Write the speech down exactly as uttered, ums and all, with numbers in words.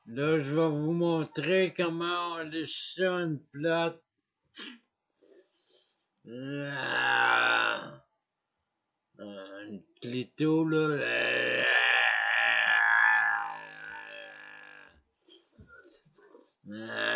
Là, je vais vous montrer comment on lèche ça une plate. Ah, une clito, là. Ah.